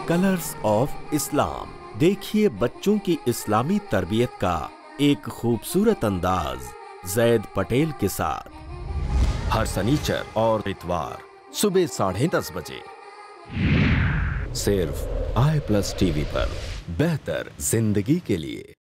Colours of Islam. देखिए बच्चों की इस्लामी तरबियत का एक खूबसूरत अंदाज जैद पटेल के साथ हर शनिचर और इतवार सुबह 10:30 बजे सिर्फ i+ टीवी पर। बेहतर जिंदगी के लिए।